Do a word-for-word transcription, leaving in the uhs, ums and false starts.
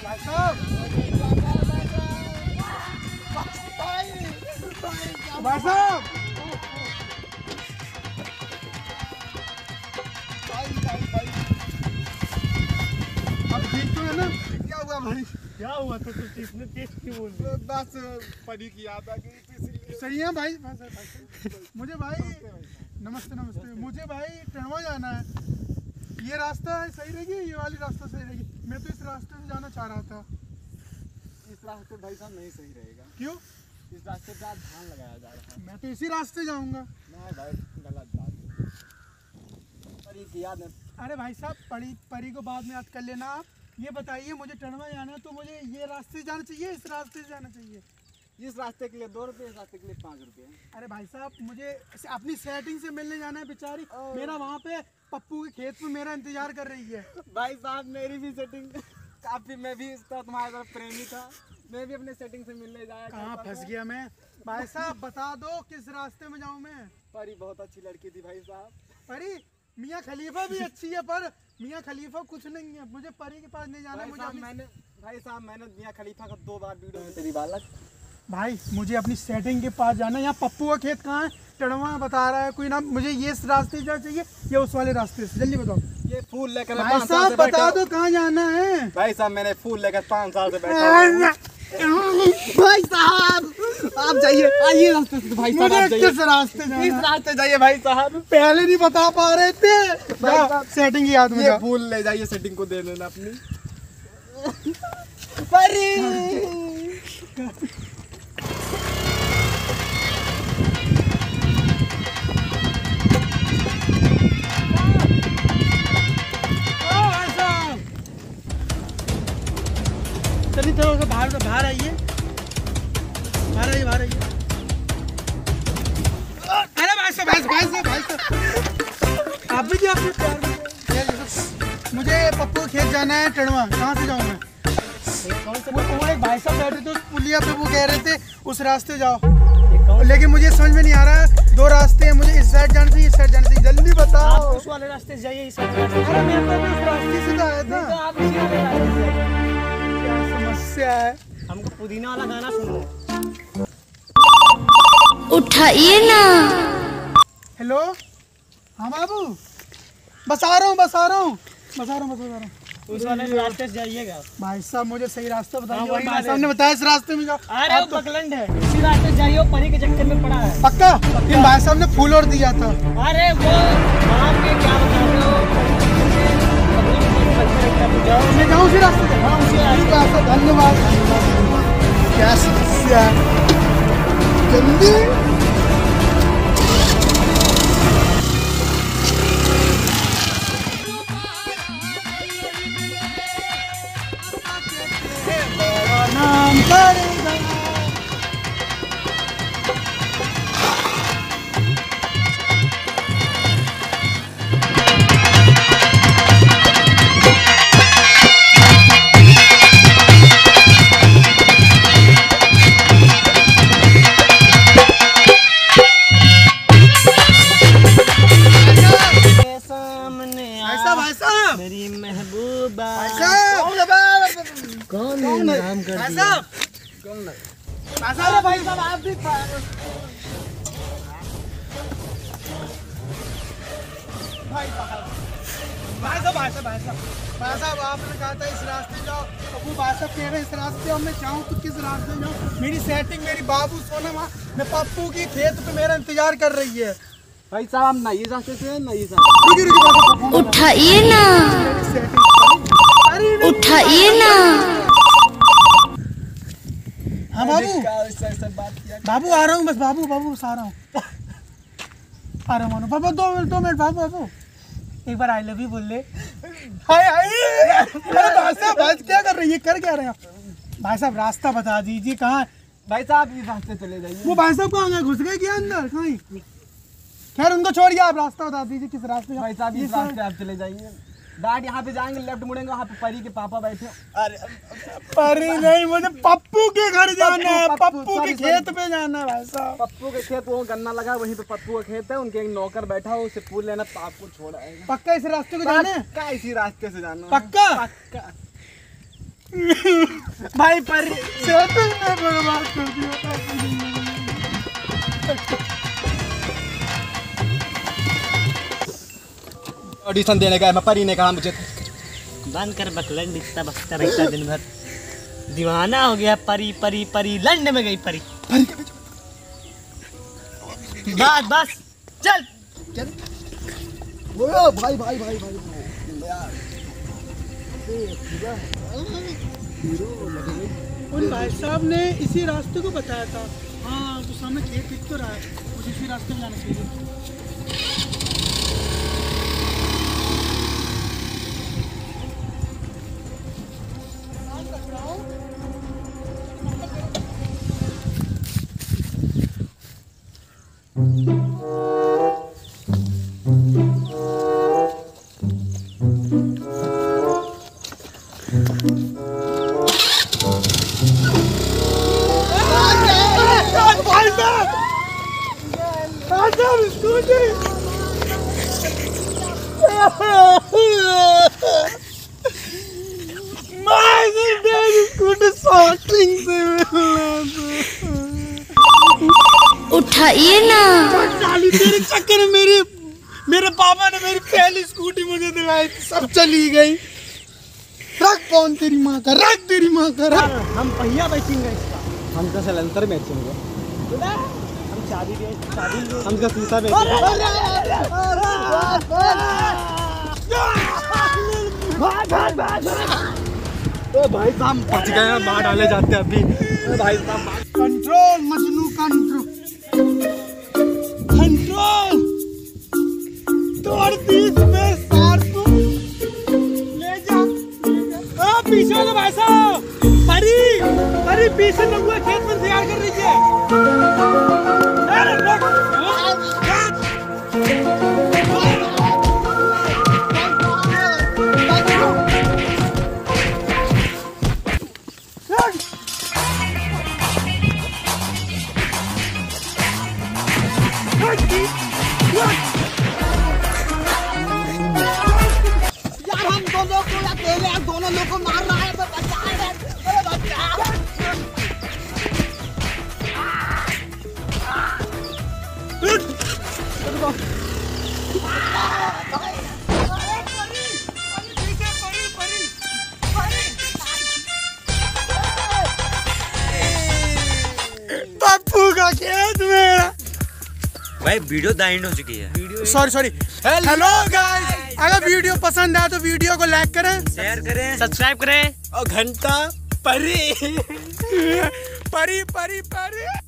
भाई साहब भाई साहब अब ठीक तो है ना? क्या हुआ भाई? क्या हुआ तो तुम इसने टेस्ट क्यों बोल दिया? बस परी की याद आ गई इसलिए। सही है भाई। मुझे भाई नमस्ते नमस्ते मुझे भाई टणवा जाना है। ये रास्ता है सही रहेगी? ये वाली रास्ता सही रहेगी? मैं तो इस रास्ते से जाना चाह रहा था। इस रास्ते भाई साहब नहीं सही रहेगा। क्यों? इस रास्ते पे आज धान लगाया जा रहा है। मैं तो इसी रास्ते जाऊंगा। नहीं भाई गलत बात। परी की याद है। अरे भाई साहब परी परी को बाद में याद कर लेना आप। ये बताइए मुझे टणवा जाना है तो मुझे ये रास्ते से जाना चाहिए इस रास्ते से जाना चाहिए? इस रास्ते के लिए दो रुपये, इस रास्ते के लिए पाँच रुपये। अरे भाई साहब मुझे अपनी सेटिंग से मिलने जाना है बेचारी। मेरा वहाँ पे पप्पू के खेत में मेरा इंतजार कर रही है। भाई साहब मेरी भी सेटिंग काफी, मैं भी इसका तुम्हारी तरफ प्रेमी था। मैं भी अपने सेटिंग से मिलने जाया। कहाँ फंस गया मैं? भाई साहब बता दो किस रास्ते में जाऊँ मैं? परी बहुत अच्छी लड़की थी भाई साहब। परी मियाँ खलीफा भी अच्छी है पर मियाँ खलीफा कुछ नहीं है। मुझे परी के पास नहीं जाना। भाई मुझे साहब अपनी... मैंने भाई साहब मैंने मियाँ खलीफा का दो बार वीडियो में तेरी बालक। भाई मुझे अपनी सेटिंग के पास जाना है। यहाँ पप्पू का खेत कहाँ है? टणवा बता रहा है कोई ना। मुझे ये इस रास्ते से जाना चाहिए या उस वाले रास्ते से? जल्दी बताओ। ये फूल लेकर भाई साहब बता दो कहाँ जाना है? भाई साहब मैंने फूल लेकर पाँच साल से बैठा हूँ। भाई साहब आप जाइए, आइए रास्ते से। भाई साहब आप जाइए, किस रास्ते जाना है? इस रास्ते जाइए भाई साहब। पहले नहीं बता पा रहे थे। जा, सेटिंग की याद में ये जा। फूल ले जाइए, सेटिंग को दे देना अपनी। परी चलिए थोड़ा सा बाहर बाहर आइए बाहर आइए बाहर आइए। अरे भाई साहब भाई साहब भाई साहब आप भी जी आपने प्यार में। मुझे पप्पू के खेत जाना है टणवा। कहाँ से जाऊँ मैं? वो वो एक भाई साहब बैठे थे उस पुलिया पे, वो कह रहे थे उस रास्ते जाओ, लेकिन मुझे समझ में नहीं आ रहा। दो रास्ते हैं, मुझे इस साइड जाना चाहिए इस साइड जाना चाहिए। जल्दी बताओ। आप उस वाले रास्ते से जाइए, इस वाले रास्ते से। अरे मैं तो अभी उस रास्ते से तो आया था। तो आप इसी वाले रास्ते से जाइए। क्या समस्या है? हमको पुदीना वाला गाना सुनना है। उठाइए ना। हेलो हाँ बाबू बस आ रहा हूँ बस आ रहा हूँ बस आ रहा हूँ बस आ रहा हूँ। उस वाले रास्ते से जाइएगा। भाई साहब मुझे सही रास्ता बताइए। हाँ, भाई वही साहब ने बताया इस रास्ते में जाओ। अरे वो पगलंड है, इसी रास्ते से जाइए। वो परी के चक्कर में पड़ा है। पक्का? इन भाई साहब ने फूल और दिया था। अरे वो वहाँ पे क्या बता रहे हो? मैं जाऊँ उसी रास्ते से? हाँ उसी रास्ते। धन्यवाद। क्या समस्या है? जल्दी नाम करेगा। भाई साहब मेरी महबूबा भाई साहब कौन है? नाम कर भाई दिया। साहब कौन है? भाई साहब भाई साहब आप भी भाई साहब भाई साहब भाई साहब भाई साहब भाई साहब आपने कहा था इस रास्ते जाओ, तो वो भाई साहब कह रहे इस रास्ते और मैं जाऊँ तो किस रास्ते जाऊँ? मेरी सेटिंग मेरी बाबू सोना माँ मैं पप्पू की खेत पे मेरा इंतजार कर रही है। भाई साहब ना इस रास्ते से ना इस रास्ते। उठाइए ना। उठाइए ना। हाँ बाबू बात किया। बाबू आ रहा हूँ बस बाबू बाबू बस आ रहा हूँ आ रहा हूँ बाबू दो मिनट दो मिनट बाबू बाबू एक बार आई लव यू बोल ले। हाय हाय भाई साहब भाई क्या कर रही है? कर क्या रहे हैं भाई साहब? रास्ता बता दीजिए कहाँ? भाई साहब इस रास्ते चले जाइए। वो भाई साहब कहाँ गए? घुस गए क्या अंदर कहीं? खैर उनको छोड़िए, आप रास्ता बता दीजिए किस रास्ते। भाई साहब इस रास्ते आप चले जाइए। डाट यहाँ पे जाएंगे, लेफ्ट मुड़ेंगे, वहाँ पे परी के पापा बैठे। अरे परी नहीं, मुझे पप्पू के घर जाना है, पप्पू के खेत पे जाना है भाई साहब। पप्पू के खेत वो गन्ना लगा वहीं पे पप्पू का खेत है, उनके एक नौकर बैठा हो, उससे फूल लेना तो आपको छोड़ आएगा। पक्का इस रास्ते को जाना है? पक्का इसी रास्ते से जाना है। पक्का? पक्का। भाई पर बर्बाद कर दिया। ऑडिशन देने का मैं परी ने कहा मुझे बंद कर बकलंड, इतना बकता रहता दिन भर, दीवाना हो गया। परी परी परी लंड में गई परी। बस बस चल चल। ओ भाई भाई भाई भाई उन भाई साहब ने इसी रास्ते को बताया था। हाँ तो सामने खेत दिख तो रहा है, मुझे इसी रास्ते में जाना चाहिए। उठाइए ना। तेरे चक्कर में मेरे मेरे पापा ने मेरी पहली स्कूटी मुझे दिलाई, सब चली गई। रख फोन तेरी माँ का, रख तेरी माँ का रख। हम पहिया बेचेंगे इसका, हम का सिलेंडर बेचेंगे, हम चाबी दे चाबी दे हम का शीशा बेचेंगे। ओ भाई साहब बच गए, मार डाले जाते हैं अभी। भाई साहब कंट्रोल मजनू, कंट्रोल कंट्रोल। तोड़ बीच में सार तू ले जा, ओ पीछे वाले भाई साहब। परी परी पीछे लोग खेत में तैयार कर लीजिए। अरे रुक यार हम दोनों को या तेरे यार दोनों लोग को मार रहा है। बचा है, अरे बचा। पप्पू का खेत मेरा। भाई वीडियो दाइंड हो चुकी है। सॉरी सॉरी हेलो गाइस, अगर वीडियो पसंद आया तो वीडियो को लाइक करें, शेयर करें, सब्सक्राइब करें और घंटा परी परी परी परी